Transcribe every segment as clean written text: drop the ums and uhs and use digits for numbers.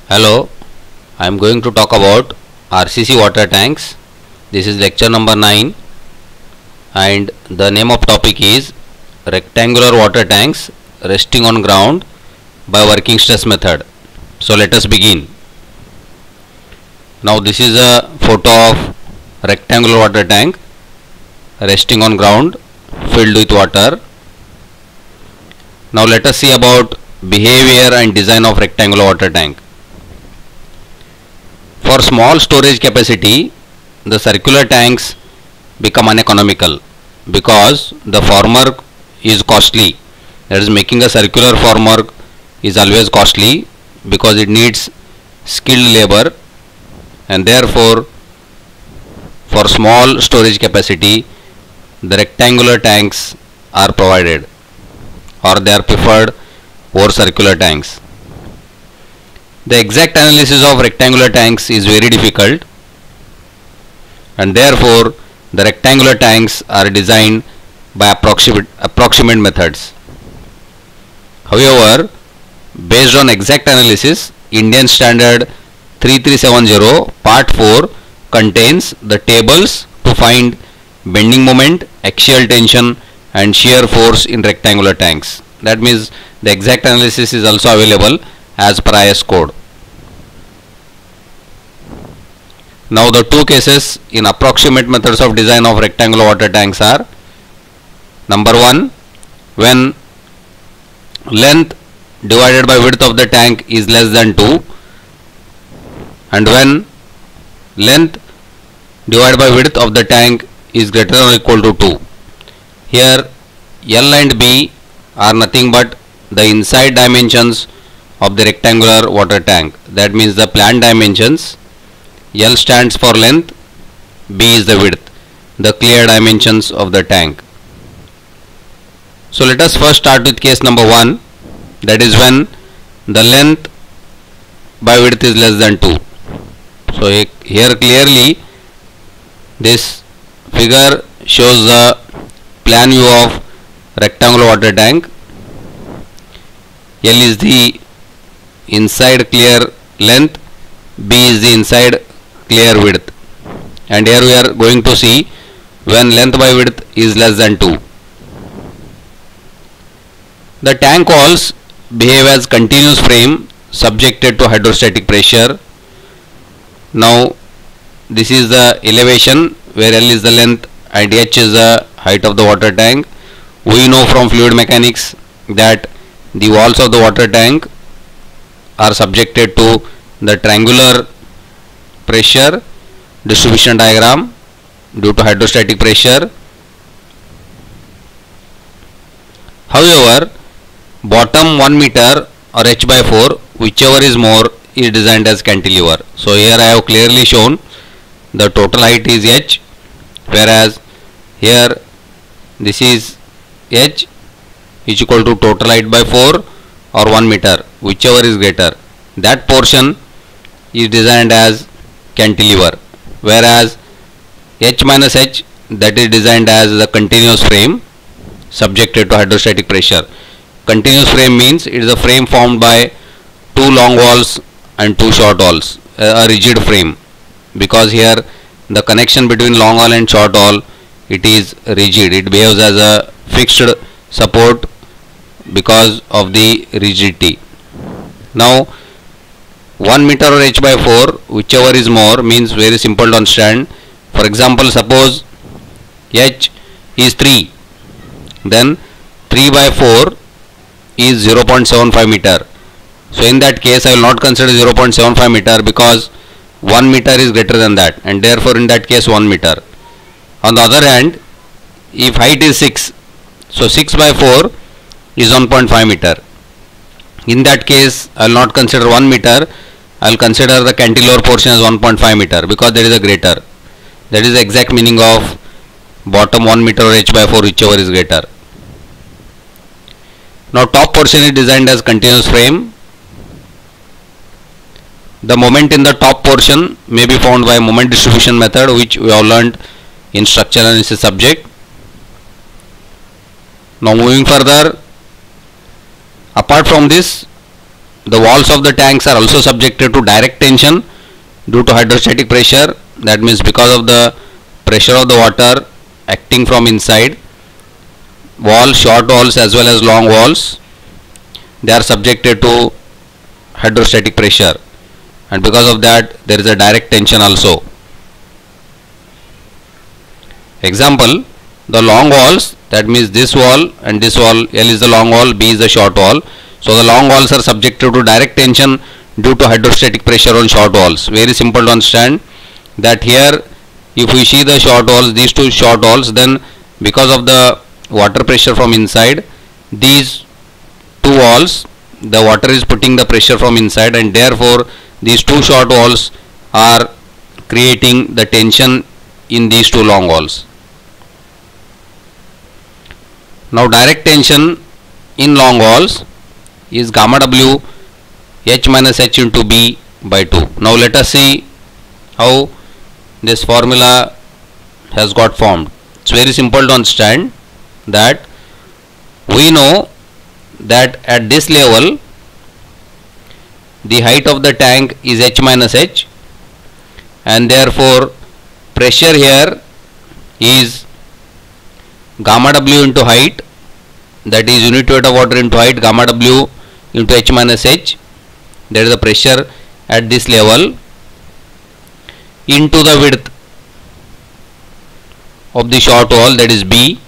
Hello, I am going to talk about RCC water tanks. This is lecture number 9 and the name of topic is rectangular water tanks resting on ground by working stress method. So let us begin. Now this is a photo of rectangular water tank resting on ground filled with water. Now let us see about behavior and design of rectangular water tank. For small storage capacity, the circular tanks become uneconomical because the formwork is costly. That is, making a circular formwork is always costly because it needs skilled labor, and therefore for small storage capacity the rectangular tanks are provided, or they are preferred over circular tanks. The exact analysis of rectangular tanks is very difficult, and therefore the rectangular tanks are designed by approximate methods. However, based on exact analysis, Indian Standard 3370 Part 4 contains the tables to find bending moment, axial tension and shear force in rectangular tanks. That means the exact analysis is also available as per IS code. Now the two cases in approximate methods of design of rectangular water tanks are: number 1, when length divided by width of the tank is less than 2, and when length divided by width of the tank is greater than or equal to 2. Here L and B are nothing but the inside dimensions of the rectangular water tank. That means the planned dimensions. L stands for length, B is the width, the clear dimensions of the tank. So let us first start with case number 1, that is when the length by width is less than 2. So here clearly this figure shows the plan view of rectangular water tank. L is the inside clear length, B is the inside clear width, and here we are going to see when length by width is less than 2. The tank walls behave as continuous frame subjected to hydrostatic pressure. Now this is the elevation where L is the length and H is the height of the water tank. We know from fluid mechanics that the walls of the water tank are subjected to the triangular pressure distribution diagram due to hydrostatic pressure. However, bottom 1 meter or h by 4, whichever is more, is designed as cantilever. So here I have clearly shown the total height is h, whereas here this is h is equal to total height by 4 or 1 meter, whichever is greater. That portion is designed as cantilever, whereas h minus h, that is designed as the continuous frame subjected to hydrostatic pressure. Continuous frame means it is a frame formed by 2 long walls and 2 short walls, a rigid frame, because here the connection between long wall and short wall, it is rigid, it behaves as a fixed support because of the rigidity. Now 1 meter or h by 4, whichever is more, means very simple to understand. For example, suppose h is 3, then 3 by 4 is 0.75 meter. So in that case I will not consider 0.75 meter because 1 meter is greater than that, and therefore in that case 1 meter. On the other hand, if height is 6, so 6 by 4 is 1.5 meter. In that case I will not consider 1 meter, I will consider the cantilever portion as 1.5 meter because there is a greater. That is the exact meaning of bottom 1 meter or h by 4, whichever is greater. Now top portion is designed as continuous frame. The moment in the top portion may be found by moment distribution method, which we have learned in structural analysis subject. Now moving further, apart from this, the walls of the tanks are also subjected to direct tension due to hydrostatic pressure. That means because of the pressure of the water acting from inside, walls, short walls as well as long walls, they are subjected to hydrostatic pressure, and because of that there is a direct tension also. Example, the long walls, that means this wall and this wall, L is the long wall, B is the short wall. So the long walls are subjected to direct tension due to hydrostatic pressure on short walls. Very simple to understand that here if we see the short walls, these two short walls, then because of the water pressure from inside, these two walls, the water is putting the pressure from inside, and therefore these two short walls are creating the tension in these two long walls. Now direct tension in long walls is gamma W H minus H into B by 2. Now let us see how this formula has got formed. It's very simple to understand that we know that at this level the height of the tank is H minus H, and therefore pressure here is gamma W into height, that is unit weight of water into height, gamma W into H minus H, that is the pressure at this level, into the width of the short wall, that is B.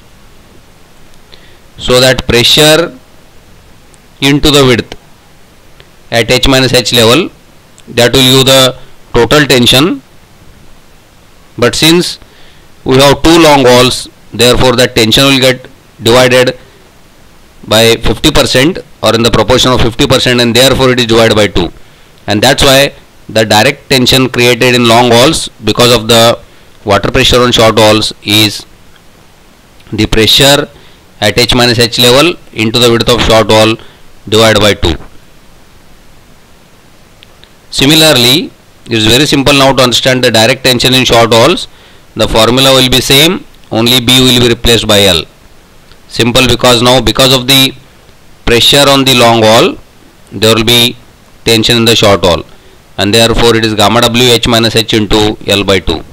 So that pressure into the width at H minus H level, that will give the total tension. But since we have two long walls, therefore the tension will get divided by 50% or in the proportion of 50%, and therefore it is divided by 2, and that's why the direct tension created in long walls because of the water pressure on short walls is the pressure at H minus H level into the width of short wall divided by 2. Similarly, it is very simple now to understand the direct tension in short walls. The formula will be same, only B will be replaced by L. Simple, because now because of the pressure on the long wall there will be tension in the short wall, and therefore it is gamma W H minus H into L by 2.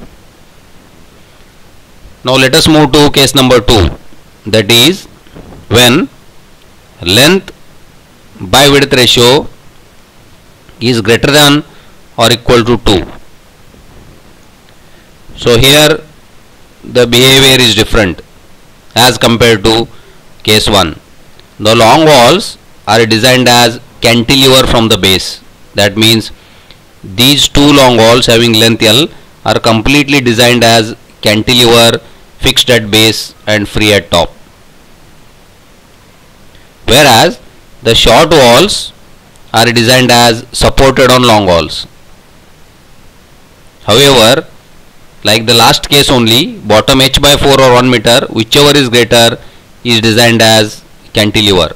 Now let us move to case number 2, that is when length by width ratio is greater than or equal to 2. So here the behavior is different as compared to case 1. The long walls are designed as cantilever from the base. That means these two long walls having length L are completely designed as cantilever, fixed at base and free at top. Whereas the short walls are designed as supported on long walls. However, like the last case only, bottom H by 4 or 1 meter, whichever is greater, is designed as cantilever.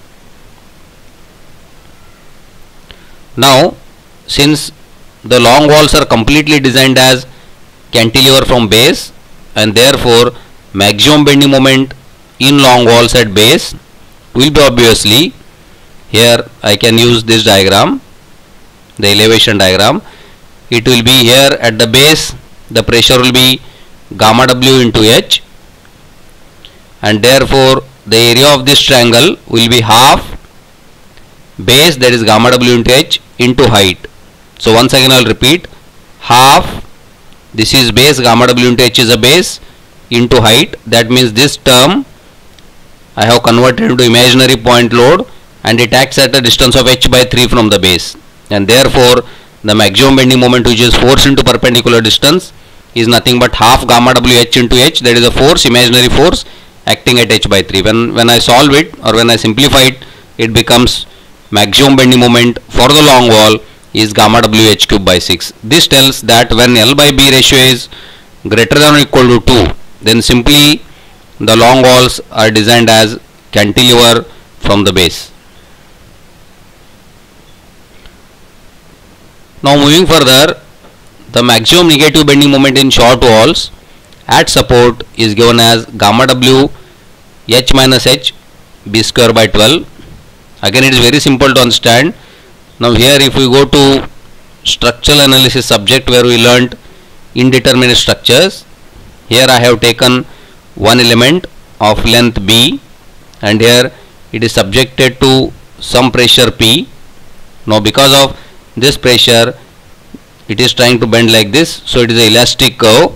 Now, since the long walls are completely designed as cantilever from base, and therefore maximum bending moment in long walls at base will be obviously, here I can use this diagram, the elevation diagram. It will be here at the base, the pressure will be gamma W into H, and therefore the area of this triangle will be half base, that is gamma W into H, into height. So once again I will repeat, half, this is base, gamma W into H is a base, into height. That means this term I have converted into imaginary point load, and it acts at a distance of H by 3 from the base, and therefore the maximum bending moment, which is force into perpendicular distance, is nothing but half gamma W H into H, that is a force, imaginary force acting at H by 3. When I solve it or when I simplify it, it becomes maximum bending moment for the long wall is gamma W H cube by 6. This tells that when L by B ratio is greater than or equal to 2, then simply the long walls are designed as cantilever from the base. Now moving further, the maximum negative bending moment in short walls at support is given as gamma W H minus H B square by 12. Again, it is very simple to understand Now here if we go to structural analysis subject where we learnt indeterminate structures, here I have taken one element of length B and here it is subjected to some pressure P. Now because of this pressure it is trying to bend like this, so it is an elastic curve.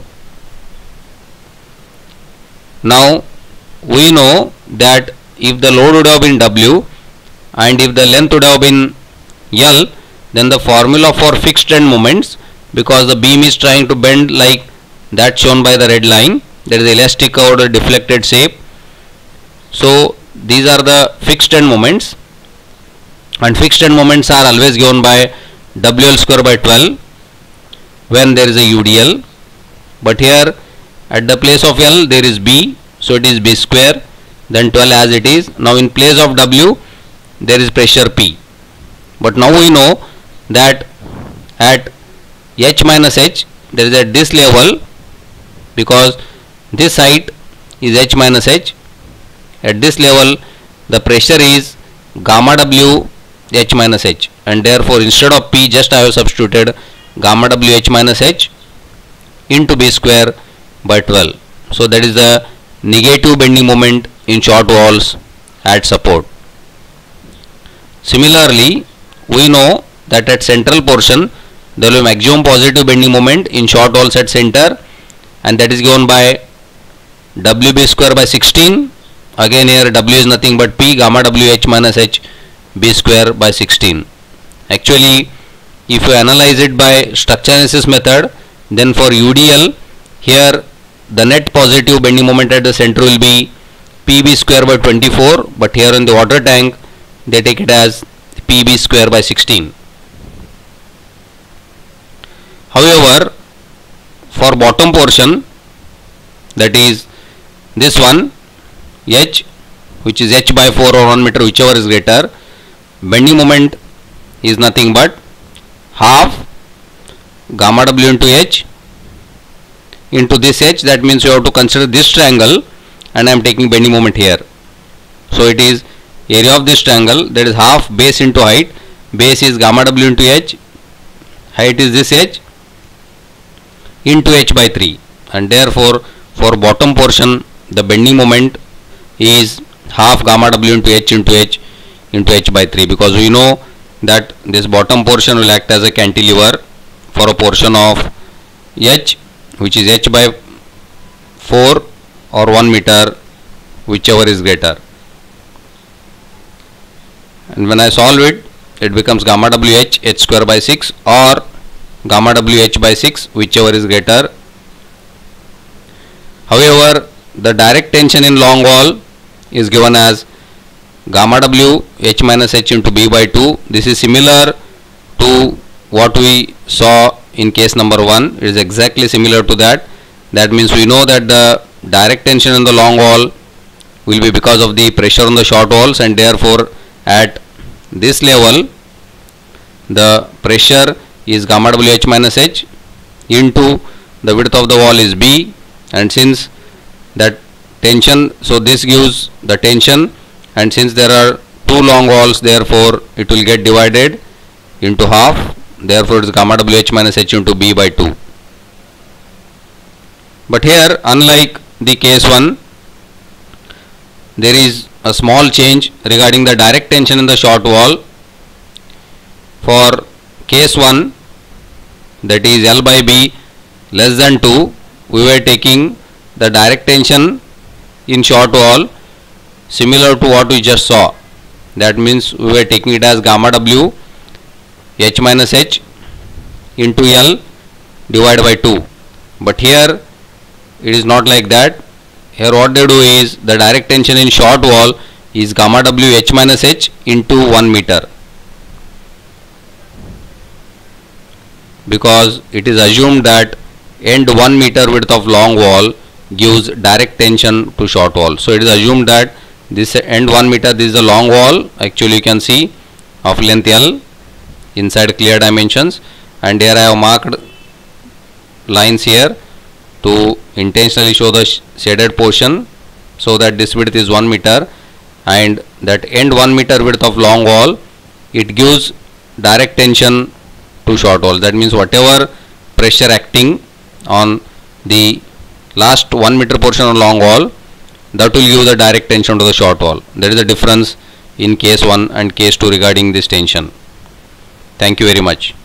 Now we know that if the load would have been W and if the length would have been L, then the formula for fixed end moments, because the beam is trying to bend like that shown by the red line, that is elastic curve or deflected shape. So these are the fixed end moments, and fixed end moments are always given by WL square by 12 when there is a UDL, but here at the place of L there is B, so it is B square, then 12 as it is. Now in place of W there is pressure P, but now we know that at H minus H, there is at this level, because this height is H minus H, at this level the pressure is gamma W H minus H, and therefore instead of P just I have substituted gamma W H minus H into B square by 12. So that is the negative bending moment in short walls at support. Similarly, we know that at central portion there will be maximum positive bending moment in short walls at center, and that is given by WB square by 16. Again here W is nothing but P gamma W H minus H B square by 16. Actually, if you analyze it by structure analysis method, then for UDL here the net positive bending moment at the center will be PB square by 24, but here in the water tank they take it as PB square by 16. However, for bottom portion, that is this one H, which is H by 4 or 1 meter, whichever is greater, bending moment is nothing but half gamma W into H into this H. That means you have to consider this triangle, and I am taking bending moment here. So it is area of this triangle, that is half base into height. Base is gamma W into H, height is this H into H by 3, and therefore for bottom portion the bending moment is half gamma W into H into H into H by 3, because we know that this bottom portion will act as a cantilever for a portion of H, which is H by 4 or 1 meter, whichever is greater. And when I solve it, it becomes gamma WH H square by 6 or gamma WH by 6, whichever is greater. However, the direct tension in long wall is given as gamma W H minus H into B by 2. This is similar to what we saw in case number 1. It is exactly similar to that. That means we know that the direct tension in the long wall will be because of the pressure on the short walls, and therefore at this level the pressure is gamma W H minus H into the width of the wall is B, and since that tension, so this gives the tension, and since there are two long walls, therefore it will get divided into half, therefore it is gamma W H minus H into B by 2. But here, unlike the case 1, there is a small change regarding the direct tension in the short wall. For case 1, that is L by B less than 2, we were taking the direct tension in short wall similar to what we just saw. That means we were taking it as gamma W H minus H into L divided by 2. But here it is not like that. Here what they do is the direct tension in short wall is gamma W H minus H into 1 meter, because it is assumed that end 1 meter width of long wall gives direct tension to short wall. So it is assumed that this end 1 meter, this is the long wall, actually you can see of length L inside clear dimensions, and here I have marked lines here to intentionally show the shaded portion, so that this width is 1 meter, and that end 1 meter width of long wall, it gives direct tension to short wall. That means whatever pressure acting on the last 1 meter portion of long wall, that will give the direct tension to the short wall. That is the difference in case 1 and case 2 regarding this tension. Thank you very much.